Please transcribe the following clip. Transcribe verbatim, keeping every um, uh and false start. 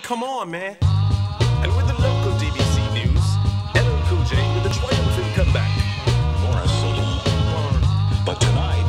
come on, man. And with the local D B C news, L L Cool J with a triumphant comeback. Morris, but tonight.